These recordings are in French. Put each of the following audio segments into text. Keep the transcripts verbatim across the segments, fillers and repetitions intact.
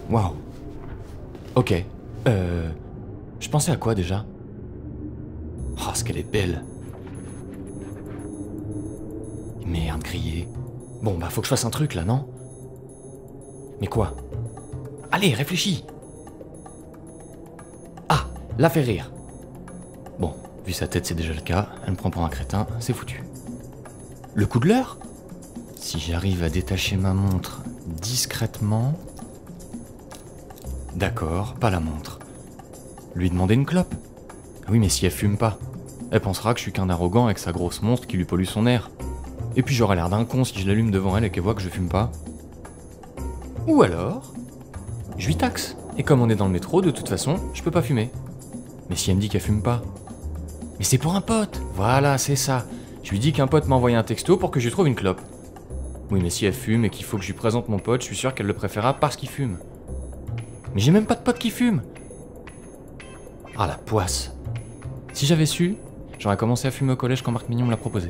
Waouh. Ok. Euh... Je pensais à quoi déjà? Oh, ce qu'elle est belle. Merde, grillé. Bon, bah faut que je fasse un truc là, non? Mais quoi? Allez, réfléchis. Ah, la fait rire. Bon, vu sa tête c'est déjà le cas, elle me prend pour un crétin, c'est foutu. Le coup de l'heure? Si j'arrive à détacher ma montre discrètement... D'accord, pas la montre. Lui demander une clope? Oui, mais si elle fume pas, elle pensera que je suis qu'un arrogant avec sa grosse monstre qui lui pollue son air. Et puis j'aurai l'air d'un con si je l'allume devant elle et qu'elle voit que je fume pas. Ou alors, je lui taxe. Et comme on est dans le métro, de toute façon, je peux pas fumer. Mais si elle me dit qu'elle fume pas... Mais c'est pour un pote. Voilà, c'est ça. Je lui dis qu'un pote m'a envoyé un texto pour que je lui trouve une clope. Oui, mais si elle fume et qu'il faut que je lui présente mon pote, je suis sûr qu'elle le préférera parce qu'il fume. Mais j'ai même pas de pote qui fume. Ah, la poisse. Si j'avais su, j'aurais commencé à fumer au collège quand Marc Mignon me l'a proposé.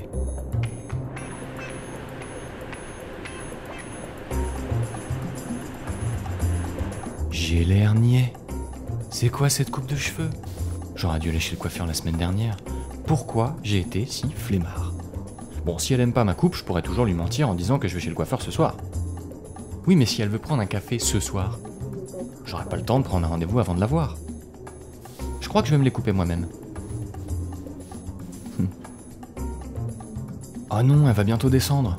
J'ai l'air niais. C'est quoi cette coupe de cheveux? J'aurais dû aller chez le coiffeur la semaine dernière. Pourquoi j'ai été si flemmard? Bon, si elle aime pas ma coupe, je pourrais toujours lui mentir en disant que je vais chez le coiffeur ce soir. Oui, mais si elle veut prendre un café ce soir, j'aurai pas le temps de prendre un rendez-vous avant de la voir. Je crois que je vais me les couper moi-même. Hum. Oh non, elle va bientôt descendre.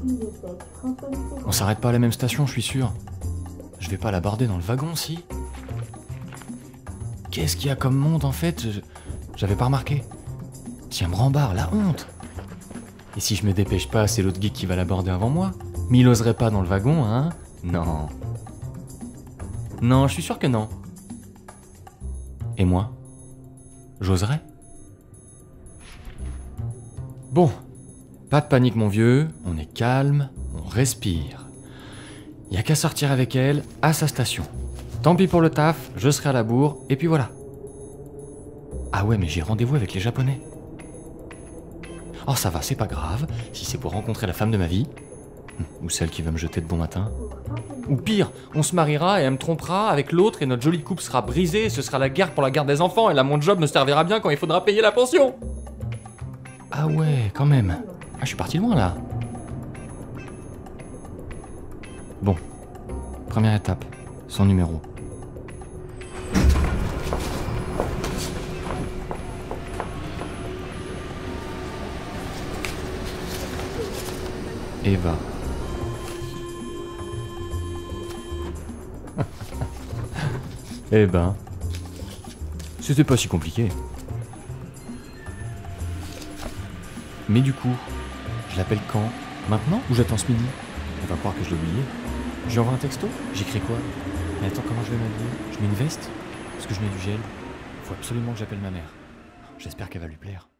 On s'arrête pas à la même station, je suis sûr. Je vais pas l'aborder dans le wagon, si? Qu'est-ce qu'il y a comme monde, en fait? Je... J'avais pas remarqué. Tiens, me rembarre, la honte. Et si je me dépêche pas, c'est l'autre geek qui va l'aborder avant moi? Mais il oserait pas dans le wagon, hein? Non. Non, je suis sûr que non. Et moi? J'oserais? Bon. Pas de panique, mon vieux. On est calme, on respire. Y a qu'à sortir avec elle à sa station. Tant pis pour le taf, je serai à la bourre, et puis voilà. Ah ouais, mais j'ai rendez-vous avec les Japonais. Oh, ça va, c'est pas grave, si c'est pour rencontrer la femme de ma vie. Ou celle qui va me jeter de bon matin. Ou pire, on se mariera et elle me trompera avec l'autre et notre jolie coupe sera brisée, et ce sera la guerre pour la garde des enfants, et là mon job me servira bien quand il faudra payer la pension. Ah ouais, quand même. Ah, je suis parti loin là. Bon, première étape, son numéro. Eva. Eh ben, c'était pas si compliqué. Mais du coup, je l'appelle quand? Maintenant ou j'attends ce midi? Elle va croire que je l'ai oublié. Je lui envoie un texto? J'écris quoi? Mais attends, comment je vais m'habiller? Je mets une veste? Parce que je mets du gel? Faut absolument que j'appelle ma mère. J'espère qu'elle va lui plaire.